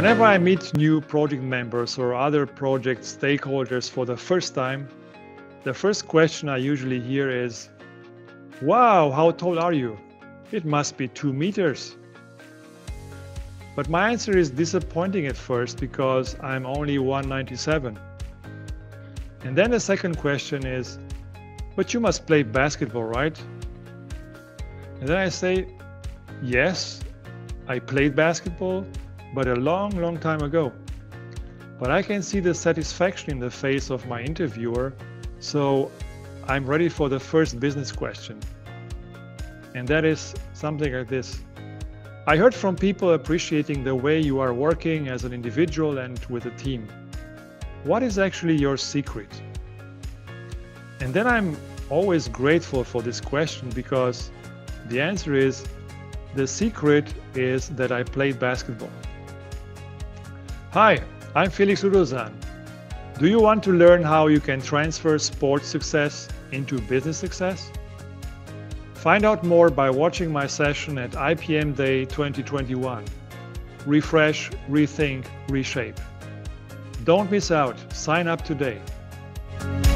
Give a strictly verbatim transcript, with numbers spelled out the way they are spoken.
Whenever I meet new project members or other project stakeholders for the first time, the first question I usually hear is, "Wow, how tall are you? It must be two meters." But my answer is disappointing at first because I'm only one ninety-seven. And then the second question is, "But you must play basketball, right?" And then I say, "Yes, I played basketball, but a long, long time ago." But I can see the satisfaction in the face of my interviewer, so I'm ready for the first business question. And that is something like this. "I heard from people appreciating the way you are working as an individual and with a team. What is actually your secret?" And then I'm always grateful for this question because the answer is, the secret is that I played basketball. Hi, I'm Felix Ludosan. Do you want to learn how you can transfer sports success into business success? Find out more by watching my session at I P M Day twenty twenty-one. Refresh, rethink, reshape. Don't miss out. Sign up today.